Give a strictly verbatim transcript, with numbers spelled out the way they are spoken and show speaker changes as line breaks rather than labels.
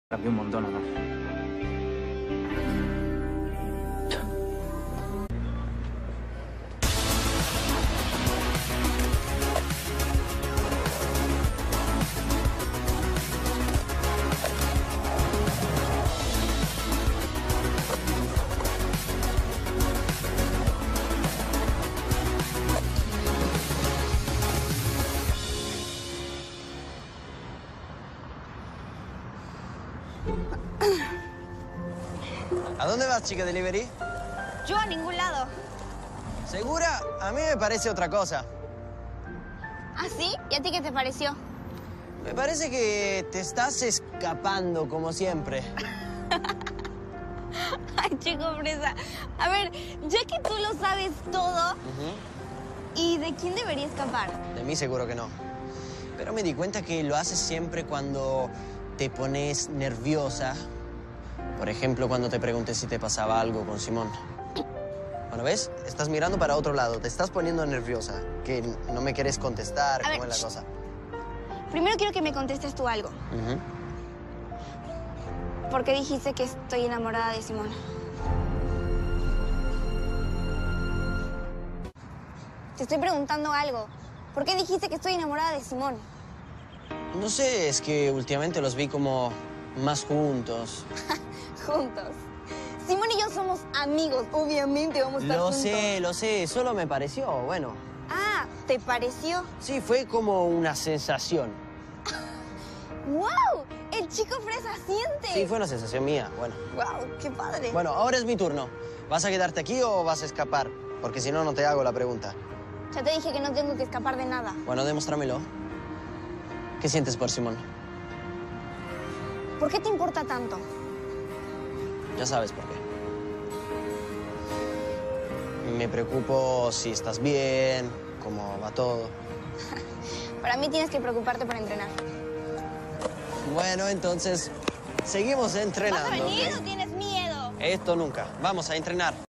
Cambió un montón, ¿o no?
¿A dónde vas, chica delivery?
Yo a ningún lado.
¿Segura? A mí me parece otra cosa.
¿Ah, sí? ¿Y a ti qué te pareció?
Me parece que te estás escapando, como siempre.
Ay, chico fresa. A ver, ya que tú lo sabes todo,
Uh-huh.
¿y de quién debería escapar?
De mí seguro que no. Pero me di cuenta que lo haces siempre cuando te pones nerviosa. Por ejemplo, cuando te pregunté si te pasaba algo con Simón. Bueno, ¿ves? Estás mirando para otro lado. Te estás poniendo nerviosa. Que no me quieres contestar.
A
¿Cómo
ver,
es la cosa?
Primero quiero que me contestes tú algo.
Uh-huh.
¿Por qué dijiste que estoy enamorada de Simón? Te estoy preguntando algo. ¿Por qué dijiste que estoy enamorada de Simón?
No sé, es que últimamente los vi como más juntos.
Juntos. Simón y yo somos amigos. Obviamente vamos a estar
Lo
juntos.
sé, lo sé. Solo me pareció, bueno.
Ah, ¿te pareció?
Sí, fue como una sensación.
¡Wow! El chico fresa siente.
Sí, fue una sensación mía, bueno.
¡Wow! ¡Qué padre!
Bueno, ahora es mi turno. ¿Vas a quedarte aquí o vas a escapar? Porque si no, no te hago la pregunta.
Ya te dije que no tengo que escapar de nada.
Bueno, demuéstramelo. ¿Qué sientes por Simón?
¿Por qué te importa tanto?
Ya sabes por qué. Me preocupo si estás bien, cómo va todo.
Para mí tienes que preocuparte por entrenar.
Bueno, entonces, seguimos entrenando.
¿Vas a venir
¿ok?
o tienes miedo?
Esto nunca. Vamos a entrenar.